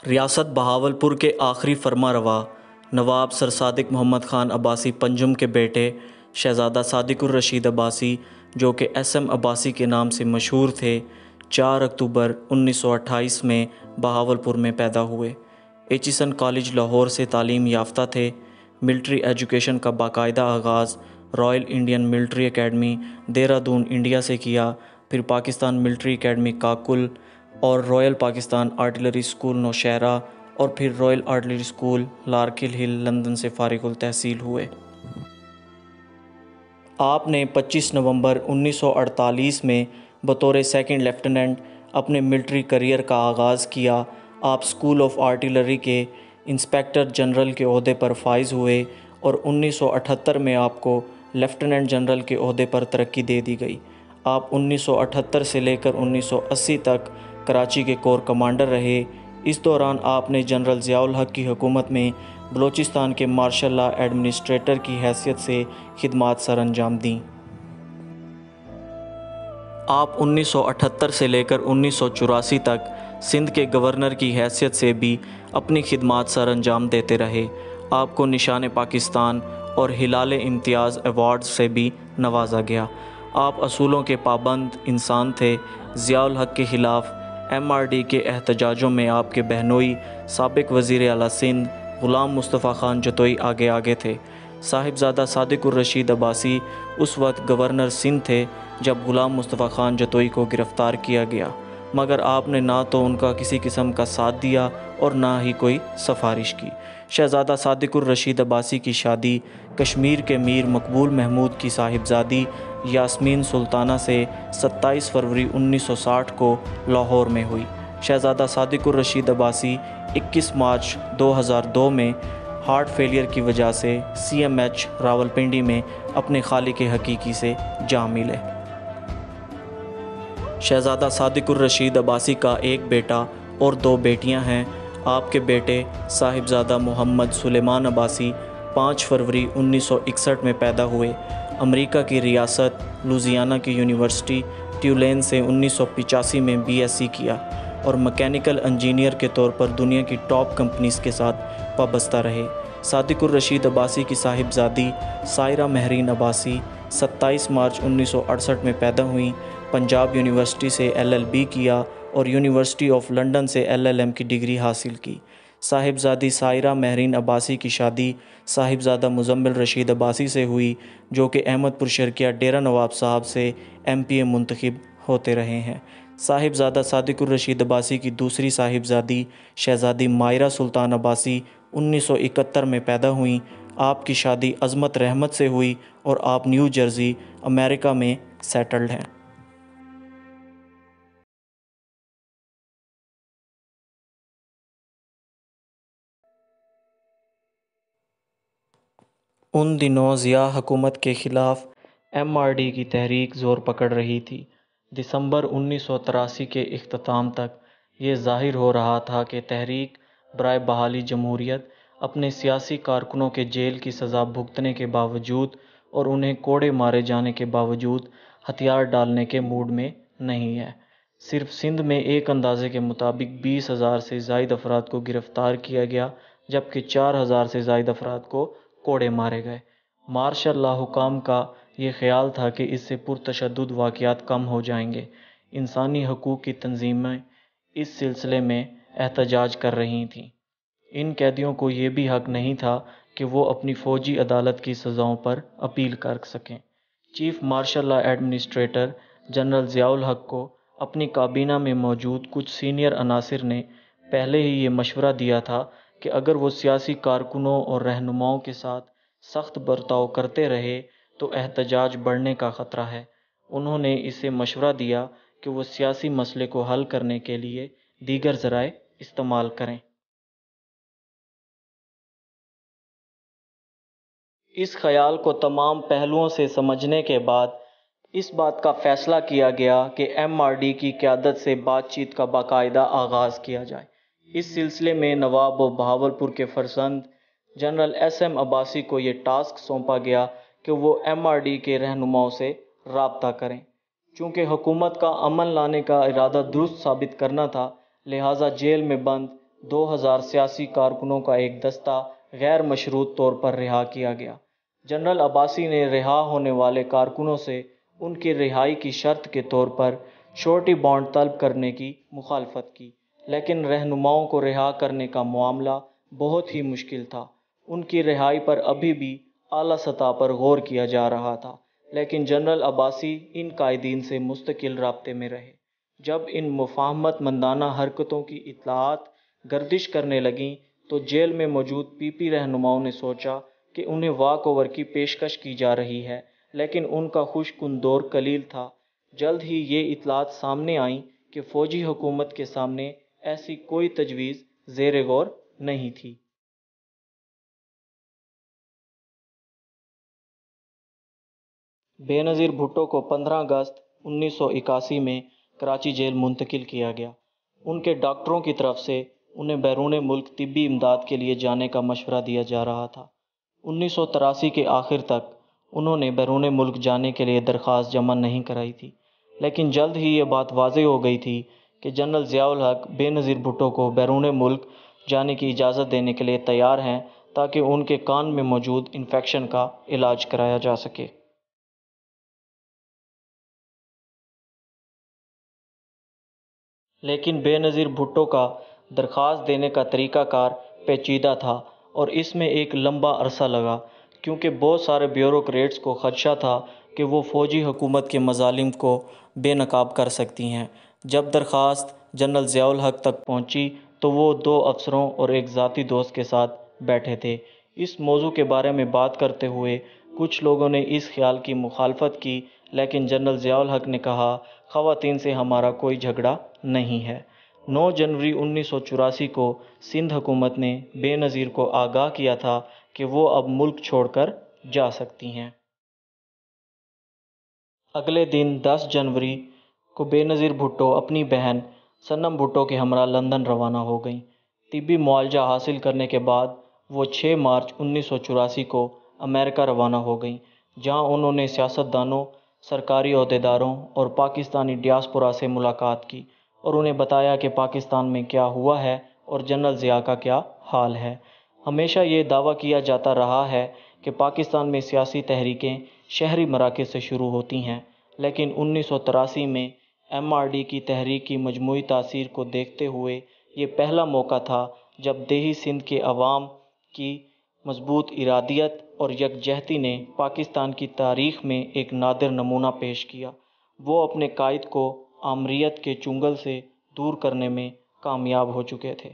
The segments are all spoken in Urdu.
ریاست بہاولپور کے آخری فرما روا نواب سر صادق محمد خان عباسی پنجم کے بیٹے شہزادہ صادق الرشید عباسی، جو کہ ایس ایم عباسی کے نام سے مشہور تھے، 4 اکتوبر 1928 میں بہاولپور میں پیدا ہوئے۔ ایچیسن کالج لاہور سے تعلیم یافتہ تھے۔ ملٹری ایجوکیشن کا باقاعدہ آغاز Royal Indian Military Academy Dehradun India سے کیا، پھر پاکستان ملٹری اکیڈمی کاکل اور Royal Pakistan Artillery School Nowshera اور پھر رائل آرٹلری اسکول لارکل ہل لندن سے فارغ التحصیل ہوئے۔ آپ نے 25 نومبر 1948 میں بطور سیکنڈ لیفٹیننٹ اپنے ملٹری کیریئر کا آغاز کیا۔ آپ اسکول آف آرٹلری کے انسپکٹر جنرل کے عہدے پر فائز ہوئے اور 1978 میں آپ کو لیفٹیننٹ جنرل کے عہدے پر ترقی دے دی گئی۔ آپ 1978 سے لے کر 1980 تک کراچی کے کور کمانڈر رہے۔ اس دوران آپ نے جنرل ضیاء الحق کی حکومت میں بلوچستان کے مارشل لا ایڈمنسٹریٹر کی حیثیت سے خدمات سر انجام دیں۔ آپ 1978 سے لے کر 1984 تک سندھ کے گورنر کی حیثیت سے بھی اپنی خدمات سر انجام دیتے رہے۔ آپ کو نشان پاکستان اور ہلال امتیاز ایوارڈز سے بھی نوازا گیا۔ آپ اصولوں کے پابند انسان تھے۔ ضیاء الحق کے خلاف ایم آر ڈی کے احتجاجوں میں آپ کے بہنوئی سابق وزیر اعلیٰ سندھ غلام مصطفیٰ خان جتوئی آگے تھے۔ صاحبزادہ صادق الرشید عباسی اس وقت گورنر سندھ تھے جب غلام مصطفیٰ خان جتوئی کو گرفتار کیا گیا، مگر آپ نے نہ تو ان کا کسی قسم کا ساتھ دیا اور نہ ہی کوئی سفارش کی۔ شہزادہ صادق الرشید عباسی کی شادی کشمیر کے میر مقبول محمود کی صاحبزادی یاسمین سلطانہ سے 27 فروری 1960 کو لاہور میں ہوئی۔ شہزادہ صادق الرشید عباسی 21 مارچ 2002 میں ہارٹ فیلئر کی وجہ سے سی ایم ایچ راولپنڈی میں اپنے خالق حقیقی سے جا ملے۔ شہزادہ صادق الرشید عباسی کا ایک بیٹا اور 2 بیٹیاں ہیں۔ آپ کے بیٹے صاحبزادہ محمد سلیمان عباسی 5 فروری 1961 میں پیدا ہوئے۔ امریکہ کی ریاست لوزیانہ کی یونیورسٹی ٹیولین سے 1985 میں بی ایس سی کیا اور مکینیکل انجینئر کے طور پر دنیا کی ٹاپ کمپنیز کے ساتھ وابستہ رہے۔ صادق الرشید عباسی کی صاحبزادی سائرہ مہرین عباسی 27 مارچ 1968 میں پیدا ہوئیں۔ پنجاب یونیورسٹی سے ایل ایل بی کیا اور یونیورسٹی آف لنڈن سے ایل ایل ایم کی ڈگری حاصل کی۔ صاحبزادی سائرہ مہرین عباسی کی شادی صاحبزادہ مزمل رشید عباسی سے ہوئی، جو کہ احمد پور شرقیہ ڈیرہ نواب صاحب سے ایم پی اے منتخب ہوتے رہے ہیں۔ صاحبزادہ صادق الرشید عباسی کی دوسری صاحبزادی شہزادی مائرہ سلطان عباسی 1971 میں پیدا ہوئیں۔ آپ کی شادی عظمت رحمت سے ہوئی اور آپ نیو جرسی، امریکہ میں سیٹلڈ ہیں۔ ان دنوں ضیاء حکومت کے خلاف ایم آر ڈی کی تحریک زور پکڑ رہی تھی۔ دسمبر 1983 کے اختتام تک یہ ظاہر ہو رہا تھا کہ تحریک برائے بحالی جمہوریت اپنے سیاسی کارکنوں کے جیل کی سزا بھگتنے کے باوجود اور انہیں کوڑے مارے جانے کے باوجود ہتھیار ڈالنے کے موڈ میں نہیں ہے۔ صرف سندھ میں ایک اندازے کے مطابق 20,000 سے زائد افراد کو گرفتار کیا گیا، جبکہ 4,000 سے زائد افراد کو کوڑے مارے گئے۔ مارشل لا حکام کا یہ خیال تھا کہ اس سے پرتشدد واقعات کم ہو جائیں گے۔ انسانی حقوق کی تنظیمیں اس سلسلے میں احتجاج کر رہی تھیں۔ ان قیدیوں کو یہ بھی حق نہیں تھا کہ وہ اپنی فوجی عدالت کی سزاؤں پر اپیل کر سکیں۔ Chief martial law administrator general Zia ul Haq کو اپنی کابینہ میں موجود کچھ سینئر عناصر نے پہلے ہی یہ مشورہ دیا تھا کہ اگر وہ سیاسی کارکنوں اور رہنماؤں کے ساتھ سخت برتاؤ کرتے رہے تو احتجاج بڑھنے کا خطرہ ہے۔ انہوں نے اسے مشورہ دیا کہ وہ سیاسی مسئلے کو حل کرنے کے لیے دیگر ذرائع استعمال کریں۔ اس خیال کو تمام پہلوؤں سے سمجھنے کے بعد اس بات کا فیصلہ کیا گیا کہ ایم آر ڈی کی قیادت سے بات چیت کا باقاعدہ آغاز کیا جائے۔ اس سلسلے میں نواب بہاولپور کے فرزند جنرل ایس ایم عباسی کو یہ ٹاسک سونپا گیا کہ وہ ایم آر ڈی کے رہنماؤں سے رابطہ کریں۔ چونکہ حکومت کا امن لانے کا ارادہ درست ثابت کرنا تھا، لہٰذا جیل میں بند 2000 سیاسی کارکنوں کا ایک دستہ غیر مشروط طور پر رہا کیا گیا۔ جنرل عباسی نے رہا ہونے والے کارکنوں سے ان کی رہائی کی شرط کے طور پر شورٹی بانڈ طلب کرنے کی مخالفت کی، لیکن رہنماؤں کو رہا کرنے کا معاملہ بہت ہی مشکل تھا۔ ان کی رہائی پر ابھی بھی اعلیٰ سطح پر غور کیا جا رہا تھا، لیکن جنرل عباسی ان قائدین سے مستقل رابطے میں رہے۔ جب ان مفاہمت مندانہ حرکتوں کی اطلاعات گردش کرنے لگیں تو جیل میں موجود پی پی رہنماؤں نے سوچا کہ انہیں واک اوور کی پیشکش کی جا رہی ہے، لیکن ان کا خوش کن دور قلیل تھا۔ جلد ہی یہ اطلاعات سامنے آئیں کہ فوجی حکومت کے سامنے ایسی کوئی تجویز زیر غور نہیں تھی۔ بے نظیر بھٹو کو 15 اگست 1981 میں کراچی جیل منتقل کیا گیا۔ ان کے ڈاکٹروں کی طرف سے انہیں بیرون ملک طبی امداد کے لیے جانے کا مشورہ دیا جا رہا تھا۔ 1983 کے آخر تک انہوں نے بیرون ملک جانے کے لیے درخواست جمع نہیں کرائی تھی، لیکن جلد ہی یہ بات واضح ہو گئی تھی کہ جنرل ضیاء الحق بے نظیر بھٹو کو بیرون ملک جانے کی اجازت دینے کے لیے تیار ہیں تاکہ ان کے کان میں موجود انفیکشن کا علاج کرایا جا سکے۔ لیکن بے نظیر بھٹو کا درخواست دینے کا طریقہ کار پیچیدہ تھا اور اس میں ایک لمبا عرصہ لگا، کیونکہ بہت سارے بیوروکریٹس کو خدشہ تھا کہ وہ فوجی حکومت کے مظالم کو بے نقاب کر سکتی ہیں۔ جب درخواست جنرل ضیاء الحق تک پہنچی تو وہ 2 افسروں اور ایک ذاتی دوست کے ساتھ بیٹھے تھے۔ اس موضوع کے بارے میں بات کرتے ہوئے کچھ لوگوں نے اس خیال کی مخالفت کی، لیکن جنرل ضیاء الحق نے کہا، خواتین سے ہمارا کوئی جھگڑا نہیں ہے۔ 9 جنوری 1984 کو سندھ حکومت نے بے نظیر کو آگاہ کیا تھا کہ وہ اب ملک چھوڑ کر جا سکتی ہیں۔ اگلے دن 10 جنوری کو بے نظیر بھٹو اپنی بہن صنم بھٹو کے ہمراہ لندن روانہ ہو گئیں۔ طبی معالجہ حاصل کرنے کے بعد وہ 6 مارچ 1984 کو امریکہ روانہ ہو گئیں، جہاں انہوں نے سیاستدانوں، سرکاری عہدیداروں اور پاکستانی ڈیاسپورا سے ملاقات کی اور انہیں بتایا کہ پاکستان میں کیا ہوا ہے اور جنرل ضیاء کا کیا حال ہے۔ ہمیشہ یہ دعویٰ کیا جاتا رہا ہے کہ پاکستان میں سیاسی تحریکیں شہری مراکز سے شروع ہوتی ہیں، لیکن 1983 میں MRD کی تحریک کی مجموعی تاثیر کو دیکھتے ہوئے یہ پہلا موقع تھا جب دیہی سندھ کے عوام کی مضبوط ارادیت اور یکجہتی نے پاکستان کی تاریخ میں ایک نادر نمونہ پیش کیا۔ وہ اپنے قائد کو آمریت کے چنگل سے دور کرنے میں کامیاب ہو چکے تھے۔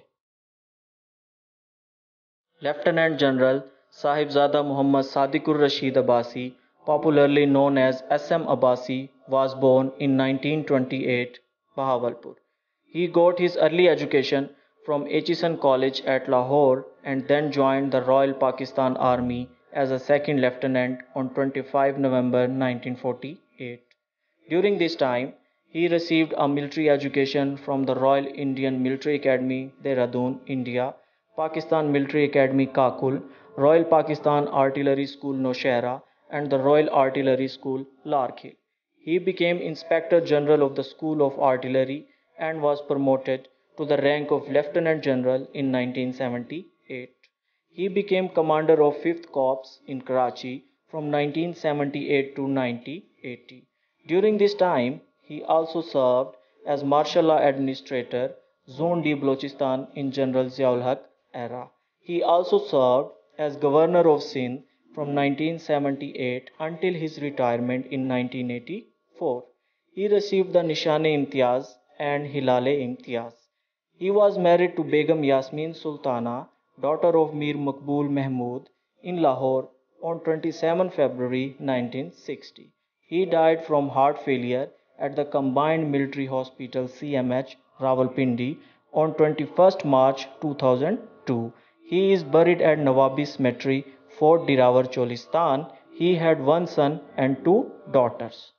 Lieutenant general Sahibzada Muhammad Sadiq ul Rashid Abbasi, popularly known as SM Abbasi, was born in 1928, Bahawalpur. He got his early education from Aitchison College at Lahore and then joined the Royal Pakistan Army as a second lieutenant on 25 November 1948. During this time, he received a military education from the Royal Indian Military Academy, Dehradun, India, Pakistan Military Academy, Kakul, Royal Pakistan Artillery School, Nowshera, and the Royal Artillery School, Larkhill. He became Inspector General of the School of Artillery and was promoted to the rank of Lieutenant General in 1978. He became Commander of 5th Corps in Karachi from 1978 to 1980. During this time, he also served as Martial Law Administrator, Zone D Balochistan in General Zia ul Haq era. He also served as Governor of Sindh from 1978 until his retirement in 1984. He received the Nishan-e-Imtiaz and Hilal-e-Imtiaz. He was married to Begum Yasmin Sultana, daughter of Mir Maqbool Mahmood, in Lahore on 27 February 1960. He died from heart failure at the Combined Military Hospital CMH, Rawalpindi on 21st March 2002. He is buried at Nawabi Cemetery, Fort Dirawar, Cholistan. He had 1 son and 2 daughters.